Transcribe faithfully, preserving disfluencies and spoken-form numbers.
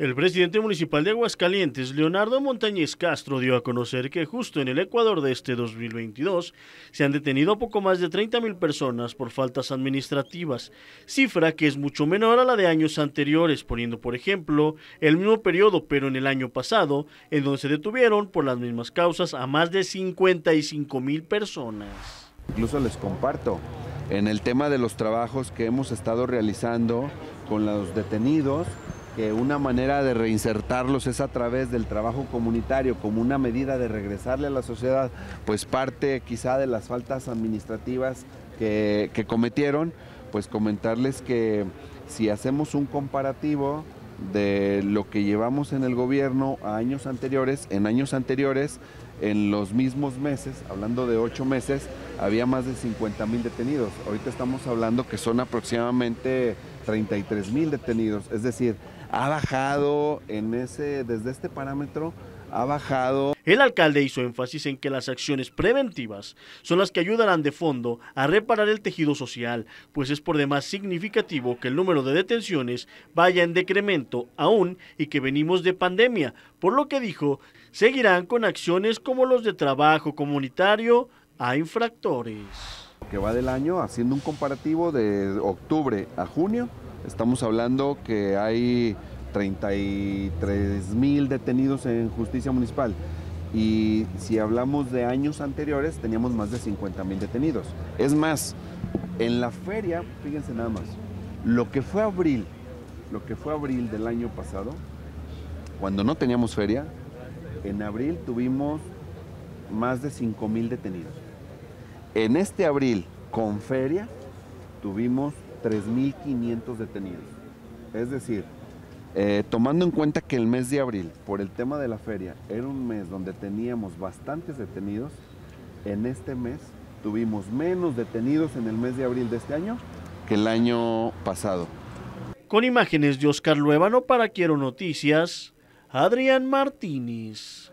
El presidente municipal de Aguascalientes, Leonardo Montañez Castro, dio a conocer que justo en el Ecuador de este dos mil veintidós se han detenido a poco más de treinta mil personas por faltas administrativas, cifra que es mucho menor a la de años anteriores, poniendo por ejemplo el mismo periodo pero en el año pasado, en donde se detuvieron por las mismas causas a más de cincuenta y cinco mil personas. Incluso les comparto, en el tema de los trabajos que hemos estado realizando con los detenidos, que una manera de reinsertarlos es a través del trabajo comunitario, como una medida de regresarle a la sociedad, pues parte quizá de las faltas administrativas que, que cometieron, pues comentarles que si hacemos un comparativo de lo que llevamos en el gobierno a años anteriores, en años anteriores, en los mismos meses, hablando de ocho meses, había más de cincuenta mil detenidos. Ahorita estamos hablando que son aproximadamente treinta y tres mil detenidos, es decir, ha bajado en ese, desde este parámetro, ha bajado. El alcalde hizo énfasis en que las acciones preventivas son las que ayudarán de fondo a reparar el tejido social, pues es por demás significativo que el número de detenciones vaya en decremento aún y que venimos de pandemia, por lo que dijo, seguirán con acciones como los de trabajo comunitario a infractores. Que va del año, haciendo un comparativo de octubre a junio, estamos hablando que hay treinta y tres mil detenidos en justicia municipal y si hablamos de años anteriores teníamos más de cincuenta mil detenidos. Es más, en la feria, fíjense nada más, lo que fue abril, lo que fue abril del año pasado, cuando no teníamos feria, en abril tuvimos más de cinco mil detenidos. En este abril, con feria, tuvimos tres mil quinientos detenidos. Es decir, eh, tomando en cuenta que el mes de abril, por el tema de la feria, era un mes donde teníamos bastantes detenidos, en este mes tuvimos menos detenidos en el mes de abril de este año que el año pasado. Con imágenes de Oscar Luébano para Quiero Noticias, Adrián Martínez.